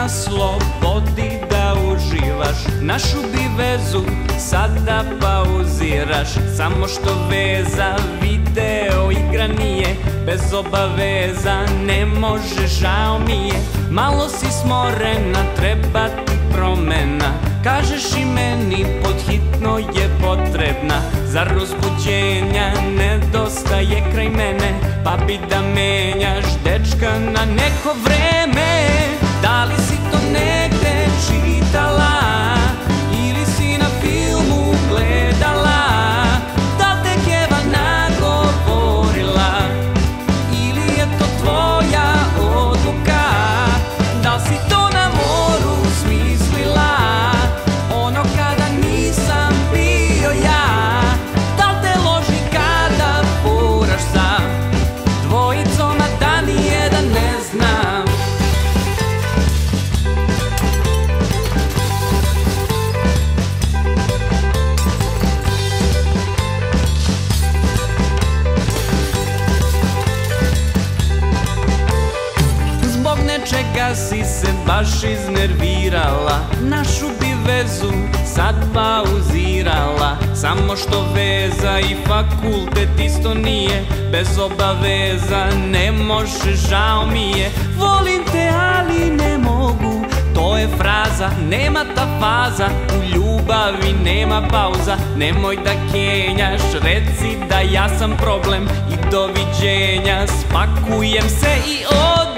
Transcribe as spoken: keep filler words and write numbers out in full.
na slobodi da uživaš. Našu bi vezu sada pauziraš, samo što veza video igra nije. Bez obaveza ne može, žao mi je. Malo si smorena, treba ti promena. Kažeš i meni pod hitno je potrebna. Zar uzbuđenja nedostaje kraj mene, pa bi da menjaš dečka na neko vreme? Da li si to negde čitala ili si na filmu gledala? Da li te Keva nagovorila ili je to tvoja odluka? Da li si to na moru smislila, ono kada nisam bio ja? Da li te loži kada furaš sa dvojicom, a da nijedan ne znam? Zbog nečega si se baš iznervirala, našu bi vezu sad pauzirala. Samo što veza i fakultet isto nije, bez obaveza ne može, žao mi je. Volim te ali ne mogu, to je fraza, nema ta faza. U ljubavi nema pauza, nemoj da kenjaš, reci da ja sam problem. I doviđenja, spakujem se i od